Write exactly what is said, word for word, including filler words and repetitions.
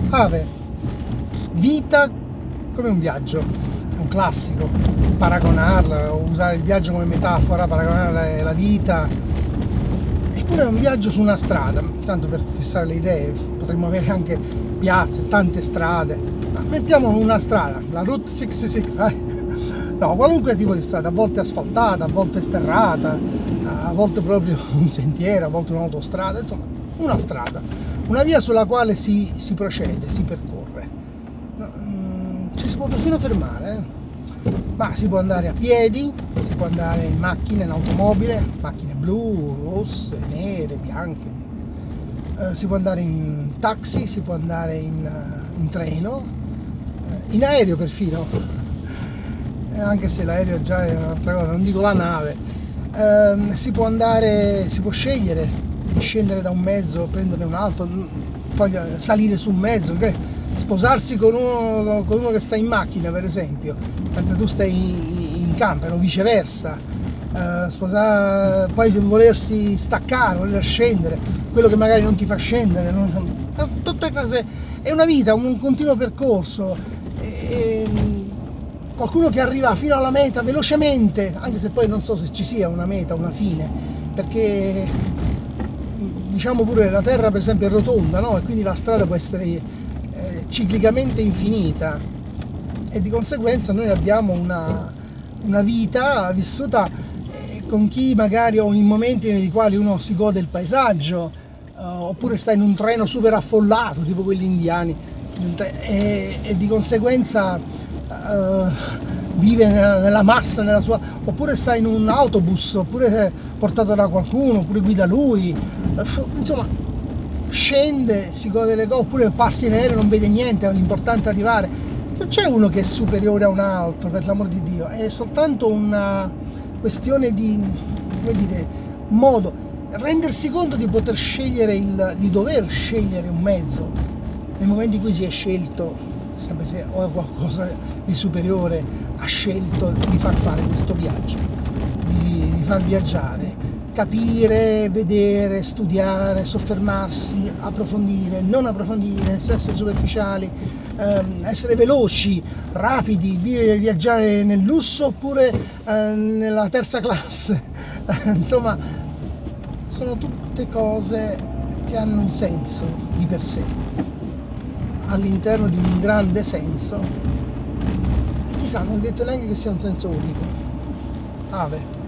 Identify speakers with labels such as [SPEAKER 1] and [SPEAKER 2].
[SPEAKER 1] Ave, vita come un viaggio, è un classico, paragonarla, usare il viaggio come metafora, paragonare la vita, eppure è un viaggio su una strada, tanto per fissare le idee, potremmo avere anche piazze, tante strade, ma mettiamo una strada, la Route sessantasei, eh? No, qualunque tipo di strada, a volte asfaltata, a volte sterrata, a volte proprio un sentiero, a volte un'autostrada, insomma, una strada, una via sulla quale si, si procede, si percorre. No, mm, ci si può perfino fermare, eh? Ma si può andare a piedi, si può andare in macchina, in automobile, macchine blu, rosse, nere, bianche, eh, si può andare in taxi, si può andare in, in treno, eh, in aereo perfino. Anche se l'aereo già è un'altra cosa, non dico la nave, eh, si può andare, si può scegliere di scendere da un mezzo, prenderne un altro, poi salire su un mezzo, sposarsi con uno, con uno che sta in macchina per esempio, mentre tu stai in, in camper o viceversa, eh, sposare, poi volersi staccare, voler scendere, quello che magari non ti fa scendere, non, tutte cose, è una vita, un continuo percorso. E, qualcuno che arriva fino alla meta velocemente, anche se poi non so se ci sia una meta, una fine, perché diciamo pure la Terra per esempio è rotonda, no? E quindi la strada può essere eh, ciclicamente infinita e di conseguenza noi abbiamo una, una vita vissuta eh, con chi magari o in momenti nei quali uno si gode il paesaggio, eh, oppure sta in un treno super affollato, tipo quelli indiani, e, e di conseguenza Uh, vive nella, nella massa, nella sua, oppure sta in un autobus, oppure è portato da qualcuno, oppure guida lui, uh, insomma scende, si gode le cose, oppure passa in aereo, non vede niente, è l'importante arrivare. Non c'è uno che è superiore a un altro, per l'amor di Dio, è soltanto una questione di, come dire, modo, rendersi conto di poter scegliere, il, di dover scegliere un mezzo nel momento in cui si è scelto, sempre se ho qualcosa di superiore, ha scelto di far fare questo viaggio, di, di far viaggiare, capire, vedere, studiare, soffermarsi, approfondire, non approfondire, essere superficiali, ehm, essere veloci, rapidi, viaggiare nel lusso oppure eh, nella terza classe, insomma sono tutte cose che hanno un senso di per sé, all'interno di un grande senso, e chissà, non ho detto neanche che sia un senso unico. Ave.